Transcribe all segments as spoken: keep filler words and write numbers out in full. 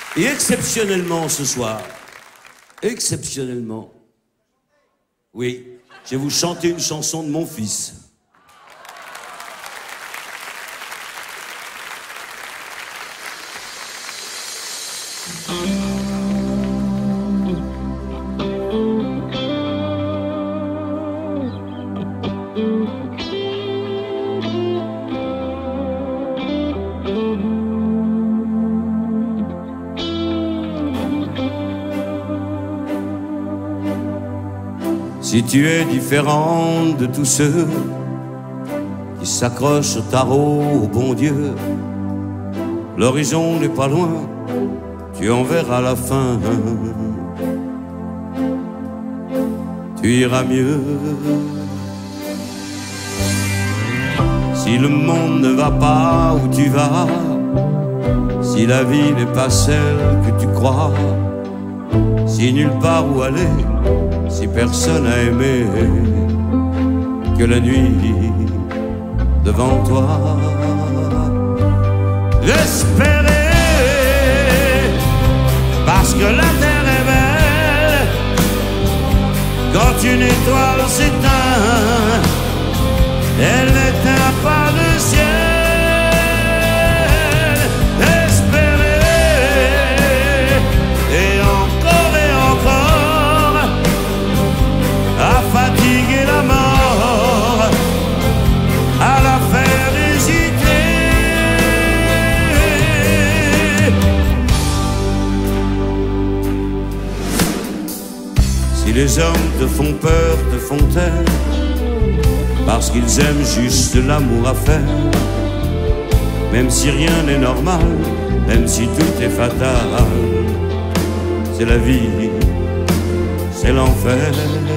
Et exceptionnellement ce soir, exceptionnellement, oui, je vais vous chanter une chanson de mon fils. Si tu es différent de tous ceux qui s'accrochent au tarot, au bon Dieu, l'horizon n'est pas loin, tu en verras la fin. Tu iras mieux. Si le monde ne va pas où tu vas, si la vie n'est pas celle que tu crois, si nulle part où aller, si personne n'a aimé que la nuit devant toi, espérer, parce que la terre est belle quand une étoile s'éteint, elle n'éteint pas le ciel. Espérer, et encore et encore, à fatiguer la mort, à la faire hésiter. Si les hommes te font peur, te font taire, parce qu'ils aiment juste l'amour à faire, même si rien n'est normal, même si tout est fatal, c'est la vie, c'est l'enfer.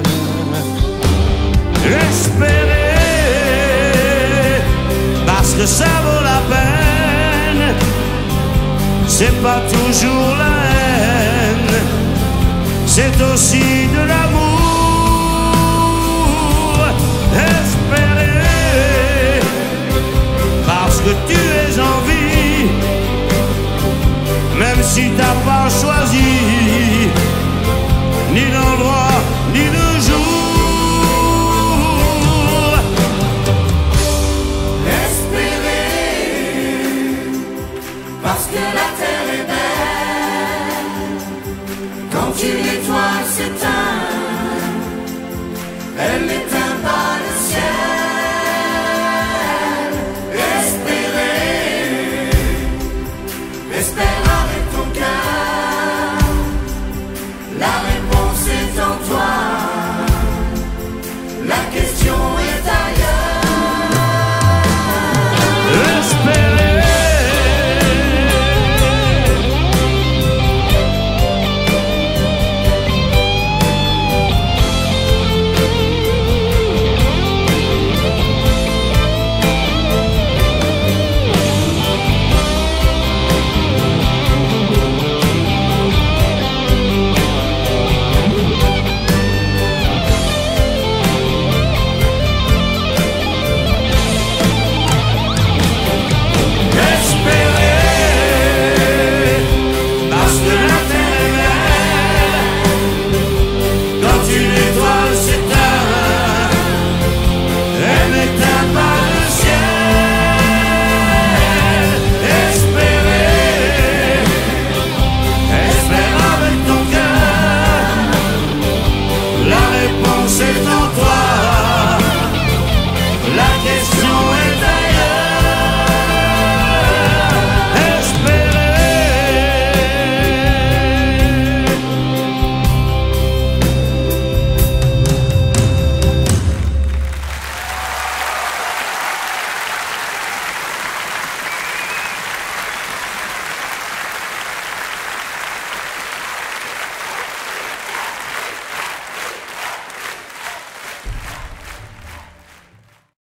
Espérer, parce que ça vaut la peine, c'est pas toujours la haine, c'est aussi de l'amour. Espérer, parce que tu es en vie, même si t'as pas choisi ni l'endroit ni le jour. Espérer, parce que la terre est